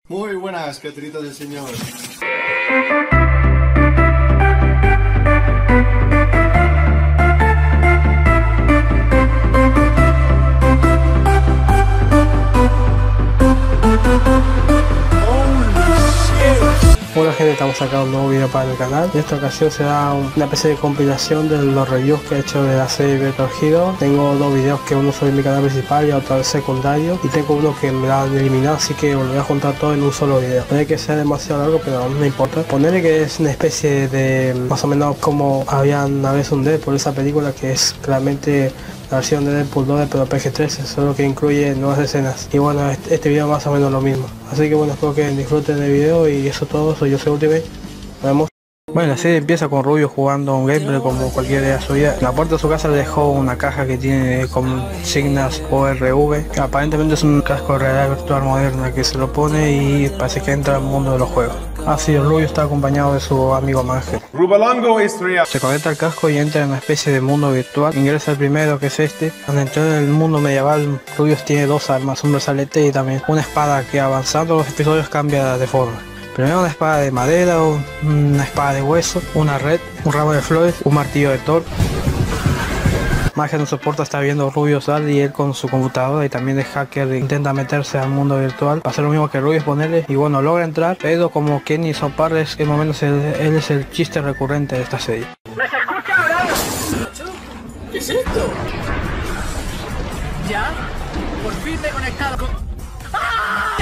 Muy buenas, criaturitas del Señor. Hola gente, estamos sacando un nuevo video para el canal. En esta ocasión será una especie de compilación de los reviews que he hecho de la serie Metal Hero. Tengo dos videos, que uno sobre mi canal principal y otro secundario, y tengo uno que me la han eliminado, así que lo voy a juntar todo en un solo video. Puede que sea demasiado largo, pero no importa. Ponerle que es una especie de más o menos como habían una vez un Deadpool, esa película, que es claramente la versión de Deadpool 2 pero PG-13, solo que incluye nuevas escenas. Y bueno, este video más o menos lo mismo. Así que bueno, espero que disfruten del video, y eso todo. Soy yo, soy Ultimate. Nos vemos. Bueno, la serie empieza con Rubio jugando un gameplay como cualquier día de su vida. En la puerta de su casa le dejó una caja que tiene consignas ORV, que aparentemente es un casco de realidad virtual moderna que se lo pone y parece que entra al mundo de los juegos. Así, el Rubio está acompañado de su amigo Mangel. Rubalongo es real. Se conecta al casco y entra en una especie de mundo virtual. Ingresa el primero, que es este. Al entrar en el mundo medieval, Rubio tiene dos armas, un brazalete y también una espada que, avanzando los episodios, cambia de forma. Primero una espada de madera, una espada de hueso, una red, un ramo de flores, un martillo de Thor. Magia no soporta estar viendo Rubio sal, y él con su computadora y también de hacker intenta meterse al mundo virtual, hacer lo mismo que Rubio, ponerle, y bueno, logra entrar, pero como Kenny son pares, que más o menos él es el chiste recurrente de esta serie. ¿Me se escucha ahora? ¿Qué es esto? ¿Ya? Por fin me he conectado con... ¡Ah!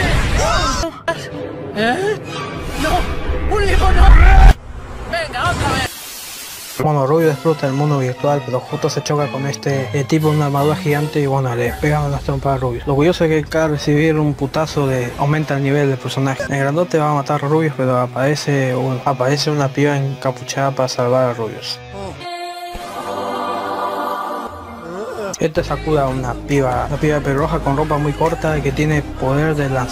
¿Eh? ¡No! ¡Un hijo no! ¡Venga, otra vez! Bueno, Rubio disfruta del mundo virtual, pero justo se choca con este tipo de una armadura gigante y bueno, le pegan las trompas a Rubio. Lo curioso es que cada recibir un putazo aumenta el nivel del personaje. El grandote va a matar a Rubius, pero aparece una piba encapuchada para salvar a Rubius. Esta Sakura, una piba pelirroja con ropa muy corta y que tiene poder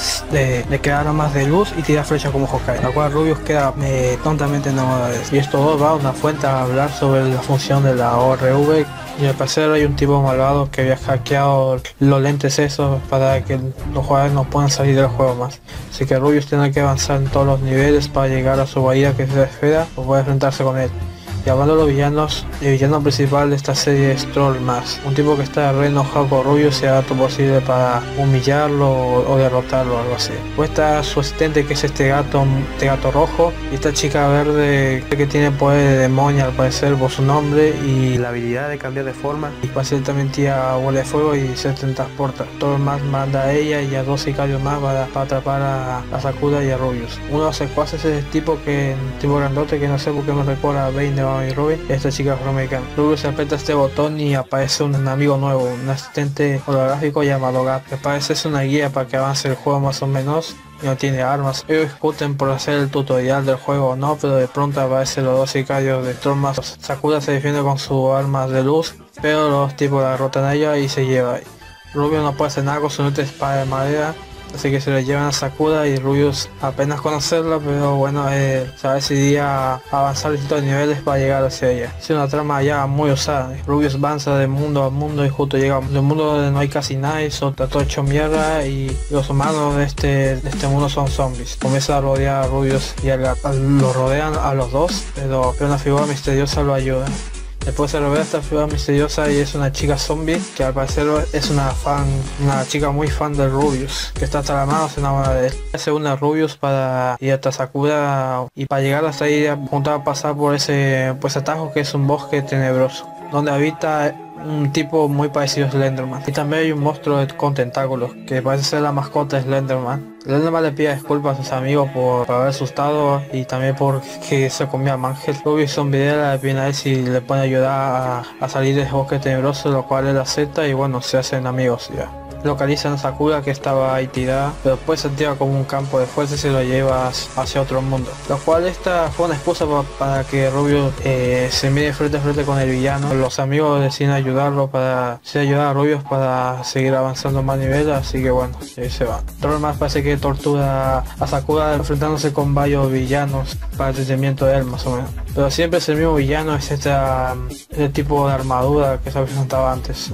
de crear armas de luz y tirar flechas como Hawkeye, la cual Rubius queda tontamente enamorado de eso. Y estos dos van a una fuente a hablar sobre la función de la ORV, y al parecer hay un tipo malvado que había hackeado los lentes esos para que los jugadores no puedan salir del juego más. Así que Rubius tiene que avanzar en todos los niveles para llegar a su bahía, que es la esfera, o poder enfrentarse con él. Y hablando de los villanos, el villano principal de esta serie es Trollmask, un tipo que está re enojado con Rubio, se hará todo posible para humillarlo o derrotarlo o algo así. Pues está su asistente, que es este gato rojo, y esta chica verde que tiene poder de demonio al parecer por su nombre y la habilidad de cambiar de forma, y parece también tira bola de fuego y se transporta. Trollmask manda a ella y a dos sicarios más para atrapar a Sakura y a Rubius. Uno de los secuaces es el tipo grandote que no sé por qué me recuerda a Bane de y Robin, esta chica afroamericana. Rubius se aprieta este botón y aparece un amigo nuevo, un asistente holográfico llamado Gap, que parece es una guía para que avance el juego más o menos, y no tiene armas. Ellos discuten por hacer el tutorial del juego o no, pero de pronto aparecen los dos sicarios de Trollmask. Sakura se defiende con sus armas de luz, pero los tipos la derrotan a ella y se lleva. Rubius no puede hacer nada con su nota espada de madera, así que se le llevan a Sakura, y Rubius apenas conocerla, pero bueno, se decidía a avanzar distintos niveles para llegar hacia ella. Es una trama ya muy usada. Rubius avanza de mundo a mundo y justo llega de un mundo donde no hay casi nada, y está todo hecho mierda, y los humanos de este mundo son zombies. Comienza a rodear a Rubius y lo rodean a los dos, pero una figura misteriosa lo ayuda. Después se revela esta figura misteriosa y es una chica zombie que al parecer es una chica muy fan de Rubius, que está hasta la mano, se enamora de él. Se une a Rubius para ir hasta Sakura, y para llegar hasta ahí junto a pasar por ese atajo que es un bosque tenebroso, donde habita un tipo muy parecido a Slenderman. Y también hay un monstruo con tentáculos que parece ser la mascota de Slenderman. Slenderman le pide disculpas a sus amigos por haber asustado y también porque se comió a Mangel. Rubius sonvidea, le pide a él si le puede ayudar a salir del bosque tenebroso, lo cual él acepta, y bueno, se hacen amigos ya. Localizan a Sakura, que estaba ahí tirada, pero después se activa como un campo de fuerza y se lo lleva hacia otro mundo, lo cual esta fue una excusa para que Rubius se mire frente a frente con el villano. Los amigos deciden ayudarlo para ayudar a Rubius para seguir avanzando más niveles, así que bueno, ahí se va. Trollmask parece que tortura a Sakura enfrentándose con varios villanos para el entretenimiento de él, más o menos, pero siempre es el mismo villano, es este tipo de armadura que se presentaba antes.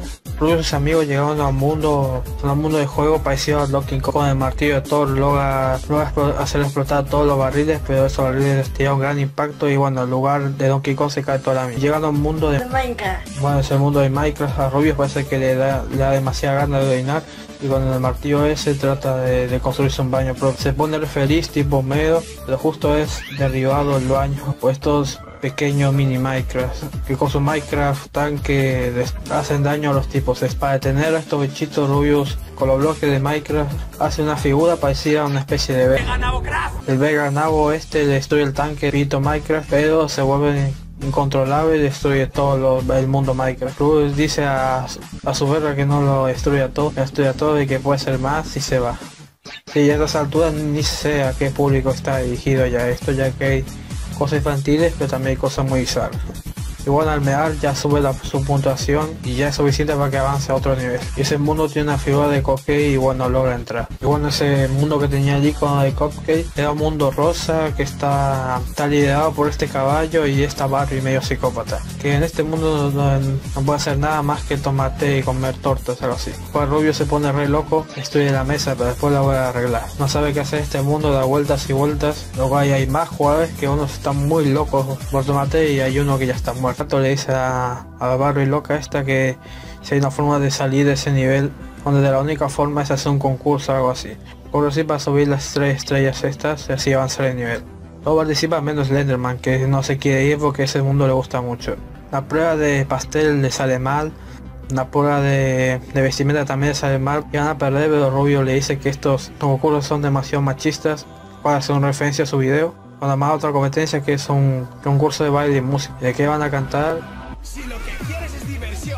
Rubius y sus amigos llegaron a un mundo de juego parecido a Donkey Kong. Con el martillo de Thor logra hacer explotar todos los barriles, pero esos barriles tienen un gran impacto y bueno, en lugar de Donkey Kong se cae toda la mierda. Llegan a un mundo de Minecraft. Bueno, es el mundo de Minecraft. A Rubius parece que le da demasiada gana de orinar y con el martillo ese trata de construirse un baño propio. Se pone feliz tipo medio, pero justo es derribado el baño por estos pequeños mini Minecraft que con su Minecraft tanque hacen daño a los tipos. Es para detener a estos bichitos. Rubius con los bloques de Minecraft hace una figura parecida a una especie de el Vega Navo este destruye el tanque pito Minecraft, pero se vuelve incontrolable y destruye todo el mundo Minecraft. Rubius dice a su verga que no lo destruya todo y que puede ser más y se va. Sí, a estas alturas ni sé a qué público está dirigido ya esto, ya que hay cosas infantiles pero también hay cosas muy bizarras. Y bueno, al mear ya sube su puntuación y ya es suficiente para que avance a otro nivel. Y ese mundo tiene una figura de Cupcake y bueno, logra entrar. Y bueno, ese mundo que tenía el icono de Cupcake era un mundo rosa que está liderado por este caballo y esta Barbie medio psicópata. Que en este mundo no puede hacer nada más que tomar té y comer tortas, algo así. Pues Rubio se pone re loco, destruye la mesa, pero después la voy a arreglar. No sabe qué hacer este mundo, da vueltas y vueltas. Luego hay más jugadores que unos están muy locos por tomar té y hay uno que ya está muerto. Le dice a la Barbie loca esta que si hay una forma de salir de ese nivel, donde la única forma es hacer un concurso o algo así. Por así para subir las 3 estrellas estas y así avanzar el nivel. No participa menos Slenderman, que no se quiere ir porque ese mundo le gusta mucho. La prueba de pastel le sale mal. La prueba de vestimenta también le sale mal. Y van a perder, pero Rubio le dice que estos concursos son demasiado machistas para hacer una referencia a su video. Con más otra competencia que es un concurso de baile y música. ¿De qué van a cantar? Si lo que quieres es diversión,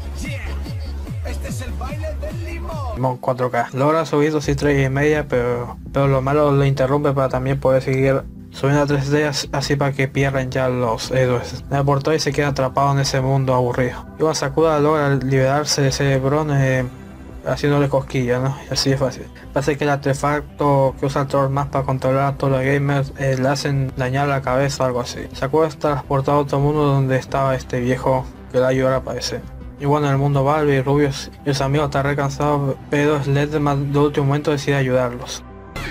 yeah. Este es el baile del limón. 4K. Logra subir 2 estrellas y media, pero lo malo lo interrumpe para también poder seguir subiendo a 3 estrellas, así para que pierdan ya los héroes. Me aportó y se queda atrapado en ese mundo aburrido. Y bueno, Sakura logra liberarse de ese Cerebrón haciéndole cosquillas, ¿no? Y así es fácil. Parece que el artefacto que usa el Trollmax para controlar a todos los gamers le hacen dañar la cabeza o algo así. Sakura está transportado a otro mundo donde estaba este viejo que le ayuda a aparecer. Y bueno, en el mundo Barbie, Rubius y sus amigos están re cansados, pero Slenderman de último momento decide ayudarlos.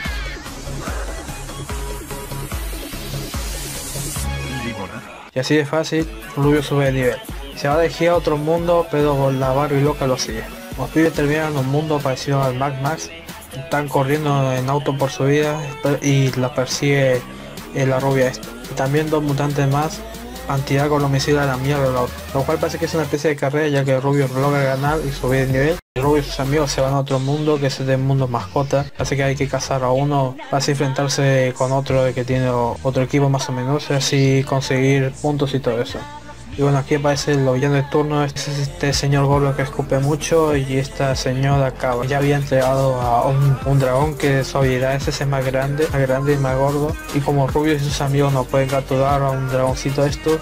Y así de fácil, Rubius sube de nivel. Se va a elegir a otro mundo, pero la Barbie loca lo sigue. Los pibes terminan en un mundo parecido al Mad Max. Están corriendo en auto por su vida y la persigue la rubia esta. Y también 2 mutantes más han tirado con los misiles a la mierda del auto. Lo cual parece que es una especie de carrera, ya que Rubio logra ganar y subir de nivel. Y Rubio y sus amigos se van a otro mundo, que es el mundo mascota. Así que hay que cazar a uno para así enfrentarse con otro que tiene otro equipo más o menos. Y así conseguir puntos y todo eso. Y bueno, aquí aparece el villano de turno, este señor gordo que escupe mucho y esta señora Cabra. Ya había entregado a un dragón que su habilidad es ese más grande y más gordo. Y como Rubio y sus amigos no pueden capturar a un dragoncito de esto,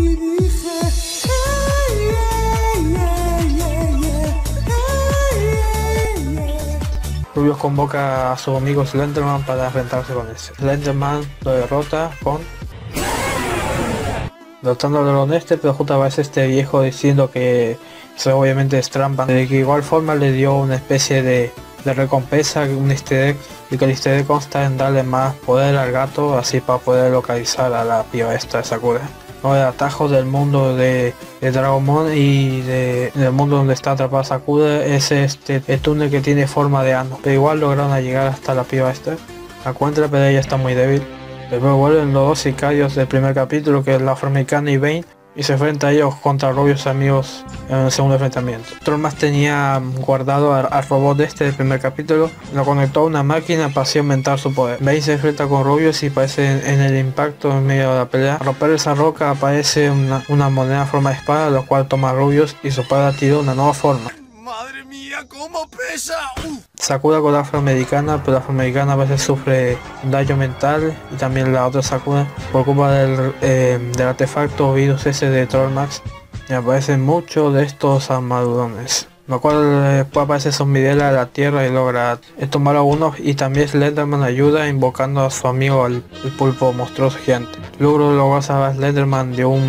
Rubio convoca a sus amigos Slenderman para enfrentarse con ese. Slenderman lo derrota derrotando al dragón pero justo aparece este viejo diciendo que eso obviamente es trampa, de que igual forma le dio una especie de recompensa, un easter egg, y que el easter egg consta en darle más poder al gato, así para poder localizar a la piba esta de Sakura. No, el atajo del mundo de Dragonmon y del mundo donde está atrapada Sakura es el túnel que tiene forma de ano, pero igual lograron llegar hasta la piba esta. La encuentra, pero ella está muy débil. Después vuelven los 2 sicarios del primer capítulo, que es la afroamericana y Bane, y se enfrenta a ellos contra Rubius amigos en el segundo enfrentamiento. Trollmax tenía guardado al robot del primer capítulo, lo conectó a una máquina para así aumentar su poder. Bane se enfrenta con Rubius y aparece en el impacto en medio de la pelea. Al romper esa roca aparece una moneda en forma de espada, lo cual toma Rubius y su padre tira una nueva forma. ¡Madre mía, cómo pesa! Sakura con la afroamericana, pero la afroamericana a veces sufre daño mental, y también la otra Sakura por culpa del artefacto virus ese de Trollmax. Y aparecen muchos de estos armadurones, lo cual después aparece Zombidela de la tierra y logra tomar a uno, y también Slenderman ayuda invocando a su amigo el pulpo monstruoso gigante. Luego logra salvar a Slenderman de un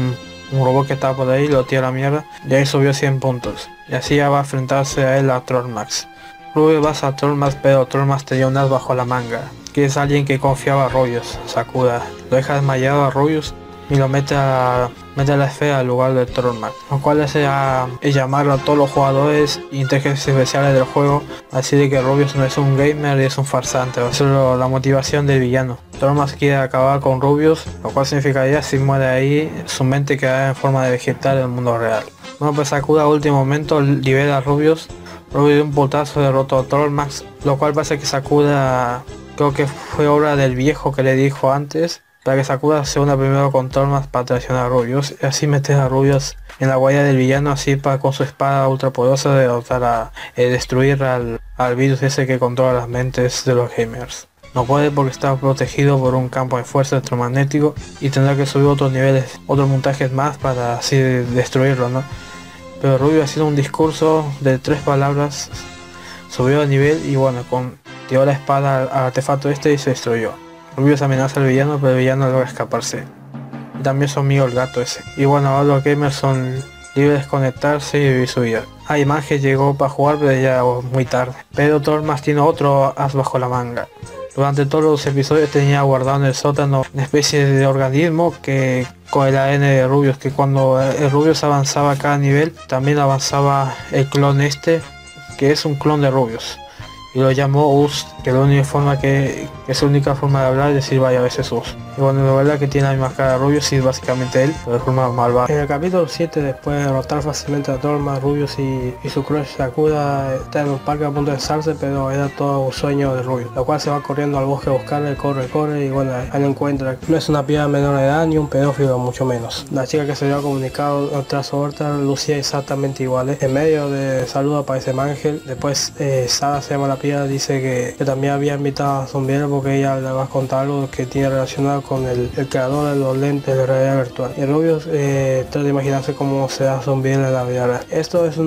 un robot que estaba por ahí, lo tiró a la mierda y ahí subió 100 puntos. Y así ya va a enfrentarse a él a Trollmax. Rubius vas a Trollmax, pero Trollmax tenía un as bajo la manga, que es alguien que confiaba a Rubius, Sakuda. Lo deja desmayado a Rubius y lo mete a la esfera al lugar de Trollmax, lo cual hace llamar a todos los jugadores e inteligencias especiales del juego, así de que Rubius no es un gamer y es un farsante, va a ser la motivación del villano. Trollmax quiere acabar con Rubius, lo cual significaría si muere ahí, su mente quedará en forma de vegetal en el mundo real. Bueno, pues Sakuda a último momento libera a Rubius. Rubius de un putazo derrotó a Trollmax, lo cual parece que Sakuda, creo que fue obra del viejo que le dijo antes, para que Sakuda se una primero con Trollmax para traicionar a Rubius y así meter a Rubius en la guardia del villano, así para con su espada ultra poderosa derrotar destruir al virus ese que controla las mentes de los gamers. No puede porque está protegido por un campo de fuerza electromagnético y tendrá que subir otros niveles, otros montajes más para así destruirlo, ¿no? Pero Rubius haciendo un discurso de 3 palabras subió de nivel y bueno, tiró la espada al artefacto este y se destruyó. Rubius amenaza al villano, pero el villano logra escaparse. Y también su amigo el gato ese. Y bueno, ahora los gamers son libres de desconectarse y vivir su vida. Mage llegó para jugar, pero ya muy tarde. Pero Trollmax tiene otro as bajo la manga. Durante todos los episodios tenía guardado en el sótano una especie de organismo que con el ADN de Rubius, que cuando el Rubius avanzaba a cada nivel, también avanzaba el clon este, que es un clon de Rubius. Y lo llamó Us, que la única forma que es la única forma de hablar es decir varias veces Us. Y bueno, la verdad que tiene la misma cara de Rubius y es básicamente él, pero de forma malvada. En el capítulo 7, después de derrotar fácilmente a Trollmax, Rubius y su crush Sakuda está en un parque a punto de besarse, pero era todo un sueño de Rubius, lo cual se va corriendo al bosque a buscarle, corre y bueno, ahí lo encuentra. No es una piba menor de edad ni un pedófilo, mucho menos. La chica que se había comunicado tras Horta lucía exactamente iguales. En medio de saludo aparece Mangel. Después Sara, se llama la piba, dice que también había invitado a Zombiera porque ella le va a contar algo que tiene relacionado con el creador de los lentes de realidad virtual. Y Rubius trata de imaginarse cómo será Zombiera en la vida real. Esto es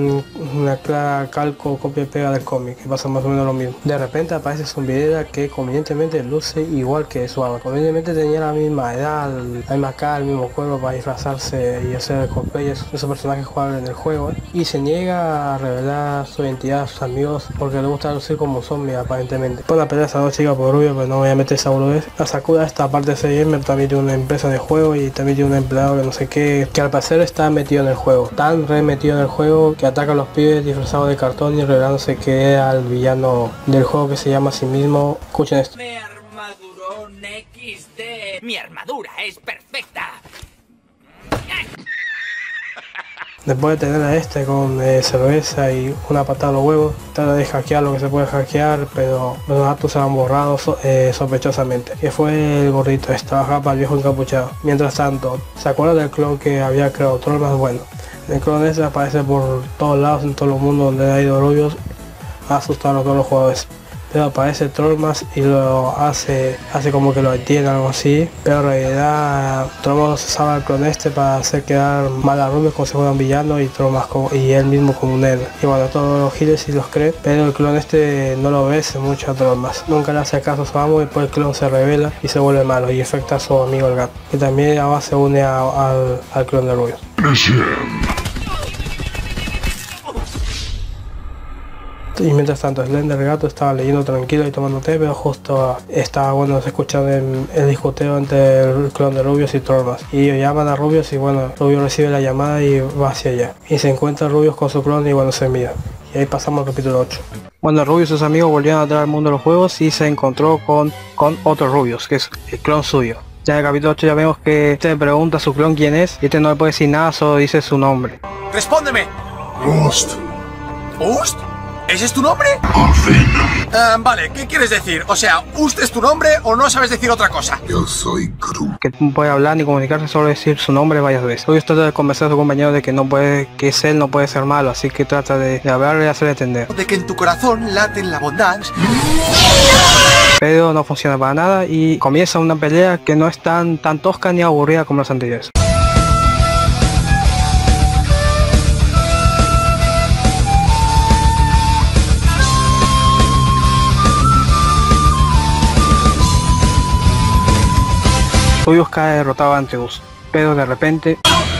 una clara calco, copia y pega del cómic, que pasa más o menos lo mismo. De repente aparece Zombiera, que convenientemente luce igual que su ama. Convenientemente tenía la misma edad, la misma cara, el mismo cuerpo para disfrazarse y hacer cosplay, esos personajes jugables en el juego, y se niega a revelar su identidad a sus amigos porque le gusta lucir como un zombie aparentemente. Por la pelea de esas dos chicas por Rubio, pero no voy a meter esa boludez. La Sakuda, esta parte de CM, también tiene una empresa de juego y también tiene un empleado que no sé qué, que al parecer está metido en el juego, tan re metido en el juego que ataca a los pibes disfrazados de cartón y revelándose que era el villano del juego, que se llama a sí mismo. Escuchen esto. Mi armadurón XD. Mi armadura es perfecta. Después de tener a este con cerveza y una patada a los huevos, trata de hackear lo que se puede hackear, pero los datos se han borrado sospechosamente. Que fue el gordito, trabajaba para el viejo encapuchado. Mientras tanto, ¿se acuerdan del clon que había creado Trollmax? Bueno, el clon ese aparece por todos lados en todo el mundo donde ha ido Rubius, ha asustado a todos los jugadores. Pero aparece Trollmax y lo hace como que lo entiende, algo así, pero en realidad Trollmax usaba el clon este para hacer quedar mal a Rubius como si fuera un villano y Trollmax y él mismo como un héroe. Y bueno, todos los giles sí los creen, pero el clon este no lo obedece mucho a Trollmax, nunca le hace caso a su amo y después el clon se revela y se vuelve malo y afecta a su amigo el gato, que también ahora se une al clon de Rubius. Y mientras tanto Slender el gato estaba leyendo tranquilo y tomando té, pero justo estaba, bueno, se escucha el discuteo entre el clon de Rubius y Trollmax. Y ellos llaman a Rubius y bueno, Rubius recibe la llamada y va hacia allá. Y se encuentra Rubius con su clon y bueno, se mira. Y ahí pasamos al capítulo 8. Bueno, Rubius y sus amigos volvieron a entrar al mundo de los juegos y se encontró con otro Rubius, que es el clon suyo. Ya en el capítulo 8 ya vemos que este le pregunta a su clon quién es y este no le puede decir nada, solo dice su nombre. ¡Respóndeme! Ust. ¿Ust? ¿Ese es tu nombre? Vale, ¿qué quieres decir? O sea, ¿Ust es tu nombre o no sabes decir otra cosa? Yo soy Groot. Que no puede hablar ni comunicarse, solo decir su nombre varias veces. Rubius trata de convencer a su compañero de que no puede, que es él, no puede ser malo, así que trata de hablarle y hacerle entender. De que en tu corazón late la bondad. Pero no funciona para nada y comienza una pelea que no es tan tosca ni aburrida como las anteriores. Rubius cae derrotado ante Us, pero de repente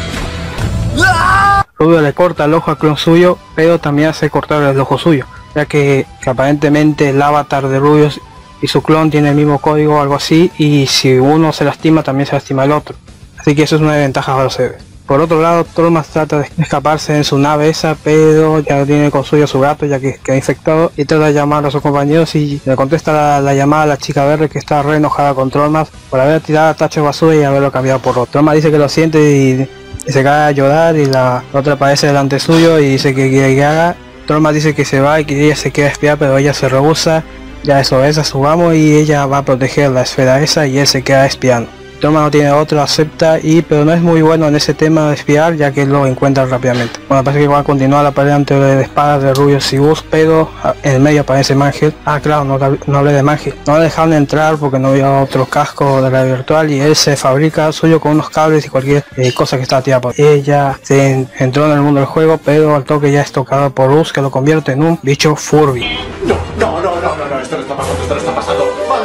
Rubio le corta el ojo al clon suyo, pero también hace cortar el ojo suyo, ya que aparentemente el avatar de Rubius y su clon tiene el mismo código o algo así, y si uno se lastima también se lastima el otro, así que eso es una desventaja para los héroes. Por otro lado, Trollman trata de escaparse en su nave esa, pero ya tiene con suyo a su gato ya que queda infectado, y trata de llamar a sus compañeros y le contesta la llamada a la chica verde, que está re enojada con Trollman por haber tirado tacho de basura y haberlo cambiado por otro. Trollman dice que lo siente y se cae a llorar, y la otra aparece delante suyo y dice que quiere que haga. Trollman dice que se va y que ella se queda a espiar, pero ella se rehúsa. Ya eso es a su amo y ella va a proteger la esfera esa y él se queda espiando. Trollman no tiene otro, acepta, pero no es muy bueno en ese tema de espiar, ya que lo encuentra rápidamente. Bueno, parece que va a continuar la pelea entre de espadas de Rubius y Buzz, pero en el medio aparece Mangel. Claro, no hablé de Mangel. No le dejaron entrar porque no había otro casco de la virtual, y él se fabrica suyo con unos cables y cualquier cosa que estaba tirada por ella. Se entró en el mundo del juego, pero al toque ya es tocado por Buzz, que lo convierte en un bicho Furby. No, esto no está pasando.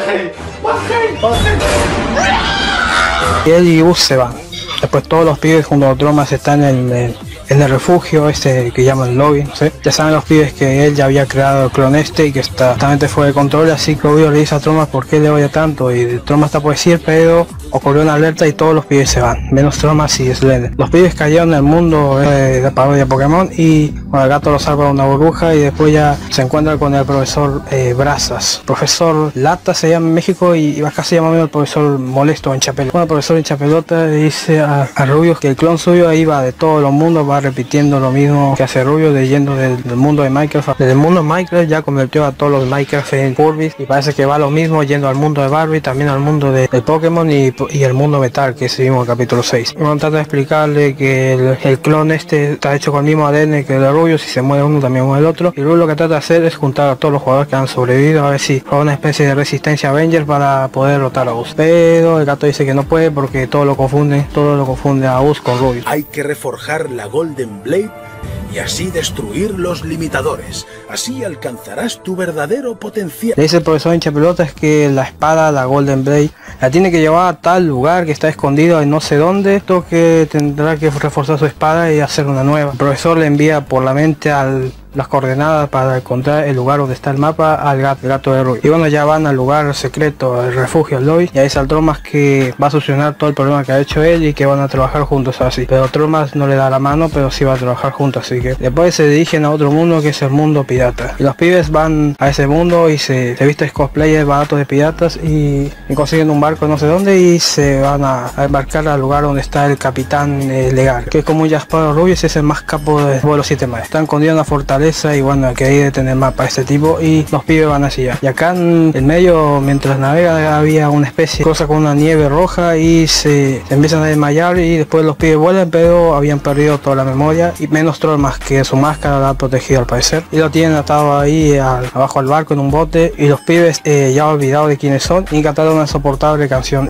Y él y Buzz se van. Después todos los pibes junto a Trollman están en el refugio este que llaman lobby, no sé. Ya saben los pibes que él ya había creado el clon este y que está totalmente fuera de control, así que obvio le dice a Trollman por qué le odia tanto, y Trollman está por decir, pero ocurrió una alerta y todos los pibes se van, menos Trollman y Slender. Los pibes cayeron en el mundo de la parodia Pokémon, y bueno, el gato lo salva de una burbuja, y después ya se encuentra con el profesor Brazas. Profesor Lata se llama en México, y acá se llama el profesor Molesto en Chapelota. Bueno, el profesor en Chapelota le dice a Rubius que el clon suyo ahí va de todos los mundos, va repitiendo lo mismo que hace Rubius, leyendo del mundo de Minecraft. Desde el mundo de Minecraft ya convirtió a todos los Minecraft en Furby, y parece que va lo mismo yendo al mundo de Barbie, también al mundo del Pokémon y el mundo Metal, que seguimos en el capítulo 6. Bueno, trata de explicarle que el clon este está hecho con el mismo ADN que el de Rubius, si se muere uno también muere el otro, y Rubius lo que trata de hacer es juntar a todos los jugadores que han sobrevivido, a ver si haga una especie de resistencia Avengers para poder derrotar a Buzz. Pero el gato dice que no puede porque todo lo confunde a Buzz con Rubius. Hay que reforjar la Golden Blade y así destruir los limitadores. Así alcanzarás tu verdadero potencial. Le dice el profesor hincha pelotas que la espada, la Golden Blade, la tiene que llevar a tal lugar que está escondido en no sé dónde, esto que tendrá que reforzar su espada y hacer una nueva. El profesor le envía por la mente las coordenadas para encontrar el lugar donde está el mapa al gato de Rubius. Y bueno, ya van al lugar secreto, al refugio, al lobby, y ahí sale Trollman que va a solucionar todo el problema que ha hecho él y que van a trabajar juntos así. Pero Trollman no le da la mano, pero sí va a trabajar juntos, así que después se dirigen a otro mundo que es el mundo pirata. Y los pibes van a ese mundo y se visten cosplayers baratos de piratas y consiguen un barco no sé dónde y se van a embarcar al lugar donde está el capitán legal, que es como un Jack Sparrow. Rubius es el más capo de los 7 mares. Está escondido en una fortaleza, y bueno, que hay de tener mapa este tipo, y los pibes van hacia allá. Y acá en el medio, mientras navega, había una especie de cosa con una nieve roja y se empiezan a desmayar, y después los pibes vuelan, pero habían perdido toda la memoria, y menos Trollman, que su máscara la ha protegido al parecer, y lo tienen atado ahí abajo al barco en un bote, y los pibes ya olvidado de quiénes son y cantaron una insoportable canción.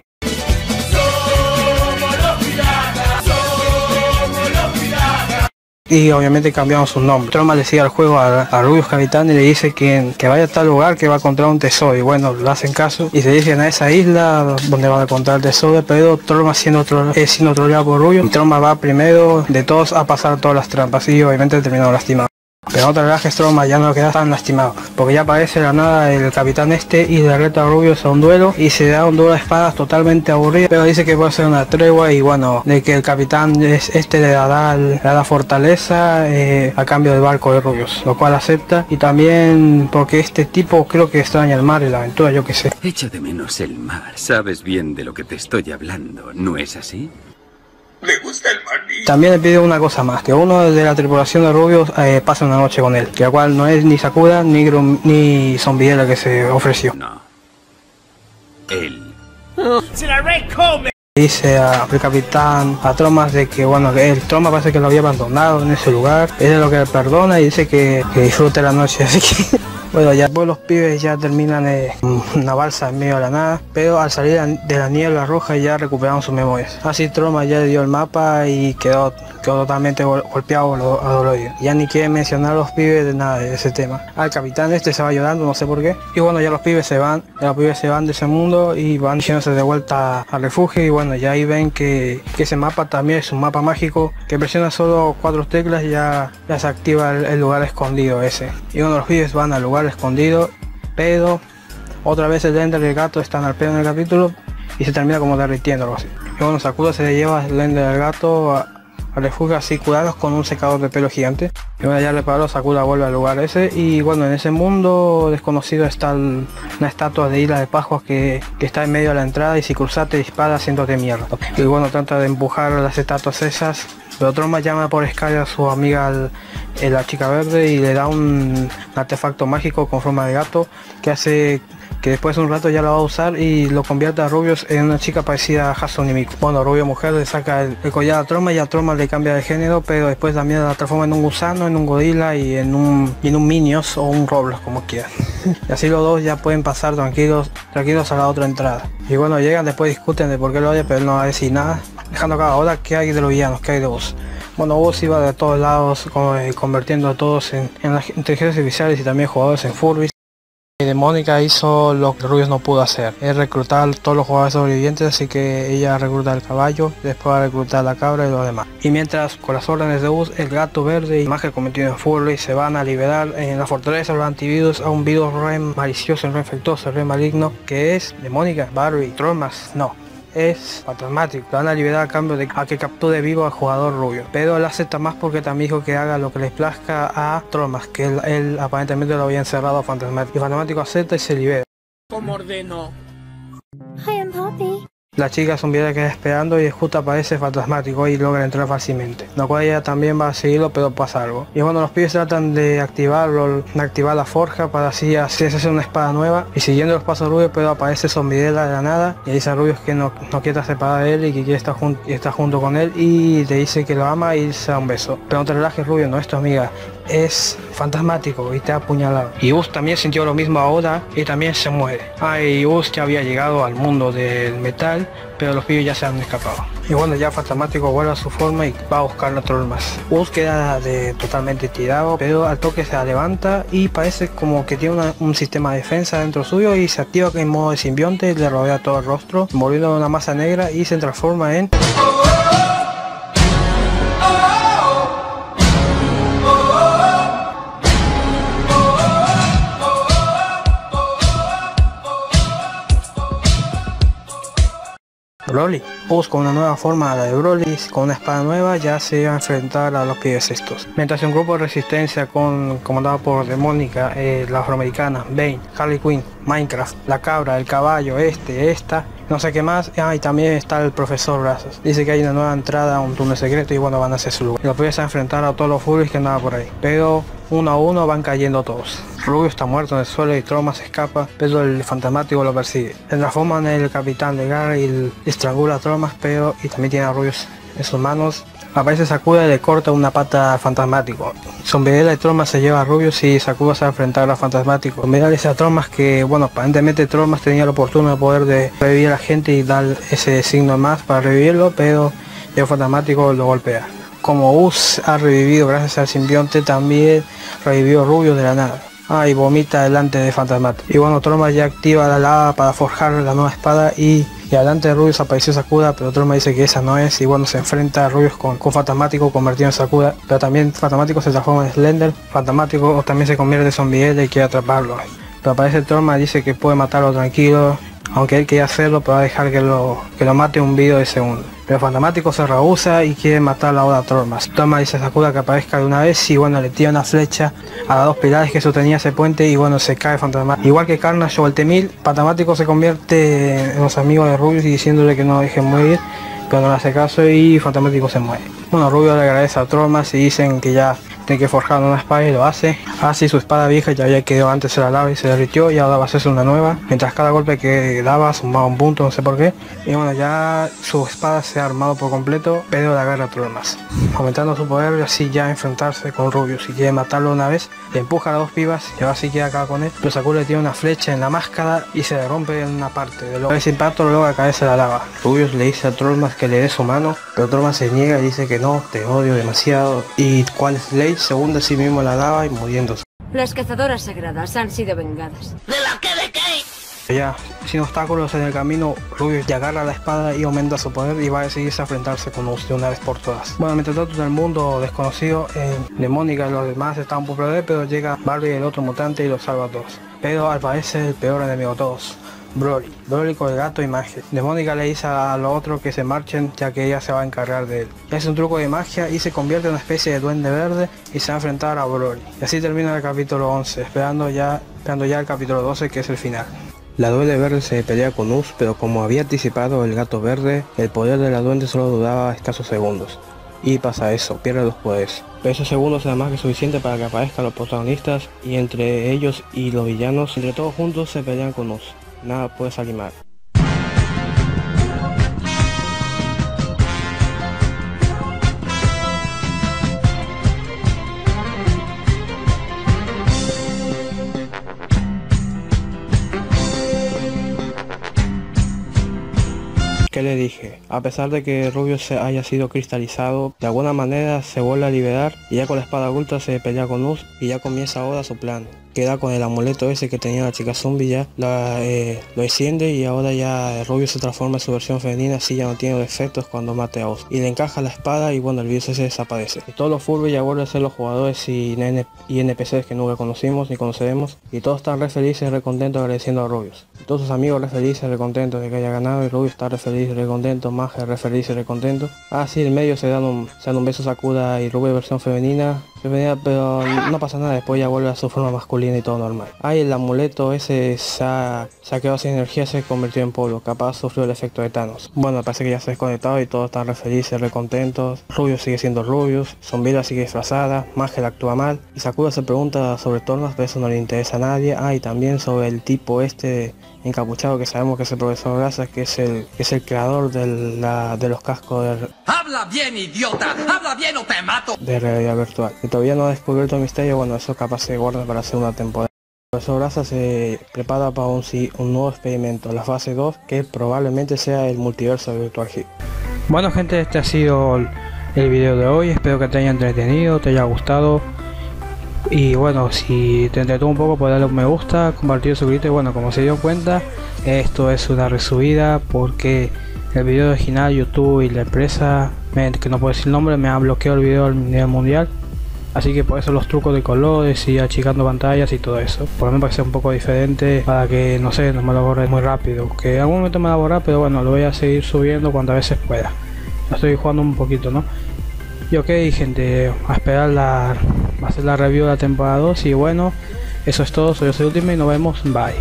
Y obviamente cambiaron su nombre. Trollman le sigue al juego a Rubius Capitán y le dice que vaya a tal lugar que va a encontrar un tesoro, y bueno, le hacen caso y se dirigen a esa isla donde van a encontrar el tesoro, pero Trollman siendo troleado por Rubius, y Trollman va primero de todos a pasar todas las trampas y obviamente terminó lastimado. Pero otra vez que Trollman ya no queda tan lastimado, porque ya aparece de la nada el capitán este y le reta a Rubius a un duelo, y se da un duelo de espadas totalmente aburrido, pero dice que puede ser una tregua, y bueno, de que el capitán le da fortaleza a cambio del barco de Rubius, lo cual acepta, y también porque este tipo creo que extraña el mar y la aventura, yo que sé. Echa de menos el mar, sabes bien de lo que te estoy hablando, ¿no es así? Le gusta el maní. También le pide una cosa más, que uno de la tripulación de Rubius pase una noche con él, que la cual no es ni Sakura ni Zombiela que se ofreció. No. Él. ¡Se la recome! Dice al capitán, a Trollman, de que bueno, que el Trollman parece que lo había abandonado en ese lugar, él es lo que le perdona y dice que disfrute la noche, así que Bueno, ya después los pibes ya terminan una balsa en medio de la nada, pero al salir de la niebla roja ya recuperaron sus memorias. Así Troma ya le dio el mapa y quedó totalmente golpeado a dolorido. Ya ni quiere mencionar a los pibes de nada de ese tema. Al capitán se va llorando, no sé por qué. Y bueno, ya los pibes se van de ese mundo y van yéndose de vuelta al refugio. Y bueno, ya ahí ven que ese mapa también es un mapa mágico que presiona solo 4 teclas y ya se activa el lugar escondido ese. Y bueno, los pibes van al lugar escondido, pero otra vez el Ender y el gato están al pedo en el capítulo y se termina como derritiendo, algo así. Y bueno, Sakura se le lleva el Ender y el gato al refugio así curados con un secador de pelo gigante. Y bueno, ya reparó, Sakura vuelve al lugar ese. Y bueno, en ese mundo desconocido está una estatua de Isla de Pascua que está en medio de la entrada, y si cruzas te dispara haciéndote mierda. Y bueno, trata de empujar las estatuas esas, pero Troma llama por Skype a su amiga la chica verde y le da un artefacto mágico con forma de gato que hace que después de un rato ya lo va a usar y lo convierte a Rubius en una chica parecida a Hatsune Miku. Bueno, Rubio mujer le saca el collar a Troma y a Troma le cambia de género, pero después también la transforma en un gusano, en un gorila y en un Minions o un Roblox, como quieran. Y así los dos ya pueden pasar tranquilos a la otra entrada. Y bueno, llegan, después discuten de por qué lo odia, pero él no va a decir nada. Dejando acá, ahora qué hay de los villanos, qué hay de vos. Bueno, vos iba de todos lados, convirtiendo a todos en las inteligencias artificiales y también jugadores en Furbies. De Mónica hizo lo que Rubius no pudo hacer, es reclutar a todos los jugadores sobrevivientes, así que ella recluta el caballo, después va a reclutar la cabra y los demás. Y mientras, con las órdenes de Buzz, el gato verde y Magia convertido en Furry se van a liberar en la fortaleza los antivirus a un virus re malicioso, re infectoso, re maligno, que es de Mónica, Barbie, Tromas, no. Es fantasmático, lo van a liberar a cambio de que capture vivo al jugador Rubio, pero él acepta más porque también dijo que haga lo que les plazca a Tromas, que él aparentemente lo había encerrado a Fantasmático, y Fantasmático acepta y se libera. Como ordeno. I am Poppy. La chica zombiera queda esperando y justo aparece Fantasmático y logra entrar fácilmente, lo cual ella también va a seguirlo, pero pasa algo. Y bueno, los pibes tratan de activar la forja para así hacer una espada nueva, y siguiendo los pasos Rubius, pero aparece Zombiera de la nada y dice a Rubius que no quiere separar de él y que quiere estar junto con él, y le dice que lo ama y se da un beso. Pero no te relajes, Rubius, no es tu amiga, es Fantasmático y te ha apuñalado. Y Buzz también sintió lo mismo ahora y también se muere. Y Buzz ya había llegado al mundo del metal, pero los pibes ya se han escapado. Y bueno, ya Fantasmático vuelve a su forma y va a buscar a Trollmas. Buzz queda totalmente tirado, pero al toque se levanta y parece como que tiene un sistema de defensa dentro suyo, y se activa en modo de simbionte, le rodea todo el rostro, volviendo una masa negra, y se transforma en... Broly. Buzz, con una nueva forma, la de Broly, con una espada nueva, ya se iba a enfrentar a los pibes estos. Mientras un grupo de resistencia comandado por Demónica, la afroamericana, Bane, Harley Quinn, Minecraft, la cabra, el caballo, esta, no sé qué más. Y también está el profesor Brazos. Dice que hay una nueva entrada a un túnel secreto y bueno, van a hacer su lugar. Y los pibes a enfrentar a todos los Furries que andaban por ahí, pero uno a uno van cayendo todos. Rubio está muerto en el suelo y Troma se escapa, pero el Fantasmático lo persigue. Se transforma en el capitán de Garra y estrangula a Tromas, y también tiene a Rubius en sus manos. Aparece Sakura y le corta una pata al Fantasmático. Zombiela y Tromas se lleva a Rubius y Sakura se va a enfrentar al Fantasmático. Zombiela dice a Tromas que, bueno, aparentemente Tromas tenía la oportunidad de poder de revivir a la gente y dar ese signo más para revivirlo, pero el Fantasmático lo golpea. Como Buzz ha revivido gracias al simbionte, también revivió Rubius de la nada. Y vomita delante de Fantasmático. Y bueno, Troma ya activa la lava para forjar la nueva espada, y delante de Rubius apareció Sakura, pero Troma dice que esa no es, y bueno, se enfrenta a Rubius con Fantasmático convertido en Sakura, pero también Fantasmático se transforma en Slender. Fantasmático también se convierte en Zombiela y quiere atraparlo. Pero aparece Troma y dice que puede matarlo tranquilo, aunque él quería hacerlo, pero va a dejar que lo mate un video de segundo. Pero Fantasmático se rehúsa y quiere matar ahora a Tromas. Troma dice a Sakura que aparezca de una vez, y bueno, le tira una flecha a las dos pilares que sostenía ese puente, y bueno, se cae Fantasmático. Igual que Carnage o el T-1000, Fantasmático se convierte en los amigos de Rubius y diciéndole que no dejen morir, pero no le hace caso y Fantasmático se muere. Bueno, Rubio le agradece a Tromas y dicen que ya tiene que forjar una espada y lo hace. Así su espada vieja ya había quedado antes en la lava y se derritió y ahora va a hacerse una nueva. Mientras cada golpe que daba sumaba un punto, no sé por qué. Y bueno, ya su espada se ha armado por completo, pero la agarra Trollmas, aumentando su poder y así ya enfrentarse con Rubius. Si quiere matarlo una vez, le empuja a las dos pibas y ahora sí queda acá con él. Pero Sakura le tiene una flecha en la máscara y se le rompe en una parte. De ese impacto lo logra caerse a la lava. Rubius le dice a Trollmas que le dé su mano, pero Trollmas se niega y dice que no, te odio demasiado. Y cual Slade se hunde a sí mismo en la lava y muriéndose. Las cazadoras sagradas han sido vengadas. Ya, sin obstáculos en el camino, Rubius ya agarra la espada y aumenta su poder y va a decidirse a enfrentarse con Us de una vez por todas. Bueno, mientras tanto en el mundo desconocido, Demónica y los demás están por perder, pero llega Barbie, el otro mutante, y los salva a todos. Pero al parecer el peor enemigo de todos, Broly con el gato y magia. Demónica le dice a los otros que se marchen ya que ella se va a encargar de él. Es un truco de magia y se convierte en una especie de duende verde y se va a enfrentar a Broly. Y así termina el capítulo 11, esperando ya el capítulo 12 que es el final. La duende verde se pelea con Us, pero como había anticipado el gato verde, el poder de la duende solo duraba escasos segundos. Y pasa eso, pierde los poderes. Pero esos segundos será más que suficiente para que aparezcan los protagonistas y entre ellos y los villanos, entre todos juntos se pelean con Us. Nada puede salir mal. ¿Qué le dije? A pesar de que Rubius se haya sido cristalizado, de alguna manera se vuelve a liberar y ya con la espada oculta se pelea con Us y ya comienza ahora su plan. Queda con el amuleto ese que tenía la chica zombie, ya lo enciende y ahora ya Rubius se transforma en su versión femenina, así ya no tiene efectos cuando mate a Us. Y le encaja la espada y bueno, el virus ese desaparece. Y todos los Furby ya vuelven a ser los jugadores y NPCs que nunca conocimos ni conoceremos. Y todos están re felices, re contentos agradeciendo a Rubius. Y todos sus amigos re felices, re contentos de que haya ganado y Rubius está re feliz, re contento, Magia re feliz, re contento. Sí, en medio se dan un beso Sakura y Rubius versión femenina, pero no pasa nada, después ya vuelve a su forma masculina y todo normal. El amuleto ese se ha quedado sin energía, se convirtió en polvo, capaz sufrió el efecto de Thanos. Bueno, parece que ya se ha desconectado y todos están re felices, re contentos. Rubius sigue siendo Rubius, Zombila sigue disfrazada, Magia actúa mal y Sakura se pregunta sobre Tornas, pero eso no le interesa a nadie. Y también sobre el tipo este encapuchado que sabemos que es el profesor Grasa, que es el creador de los cascos de... ¡Habla bien, idiota! ¡Habla bien o te mato! De realidad virtual. Que todavía no ha descubierto el misterio, bueno, eso capaz se guarda para hacer una temporada. El profesor Grasa se prepara para un nuevo experimento, la fase 2, que probablemente sea el multiverso de Virtual Hit. Bueno gente, este ha sido el video de hoy, espero que te haya entretenido, te haya gustado. Y bueno, si te entretuvo un poco, pues darle un me gusta, compartir, suscribirte. Bueno, como se dio cuenta, esto es una resubida porque el video original YouTube y la empresa, que no puedo decir el nombre, me ha bloqueado el video a nivel mundial. Así que por eso los trucos de colores y achicando pantallas y todo eso. Por lo menos para que sea un poco diferente, para que no sé, no me lo borre muy rápido. Que en algún momento me va a borrar, pero bueno, lo voy a seguir subiendo cuantas veces pueda. Lo estoy jugando un poquito, ¿no? Y ok gente, a esperar a hacer la review de la temporada 2 y bueno, eso es todo, soy Ultimate y nos vemos, bye.